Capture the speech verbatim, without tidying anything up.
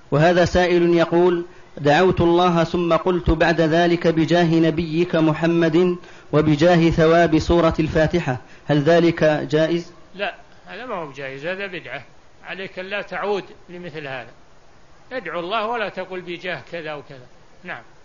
وهذا سائل يقول: دعوت الله ثم قلت بعد ذلك بجاه نبيك محمد وبجاه ثواب سورة الفاتحة، هل ذلك جائز؟ لا، هذا ما هو جائز، هذا بدعة. عليك لا تعود لمثل هذا. ادعو الله ولا تقل بجاه كذا وكذا. نعم.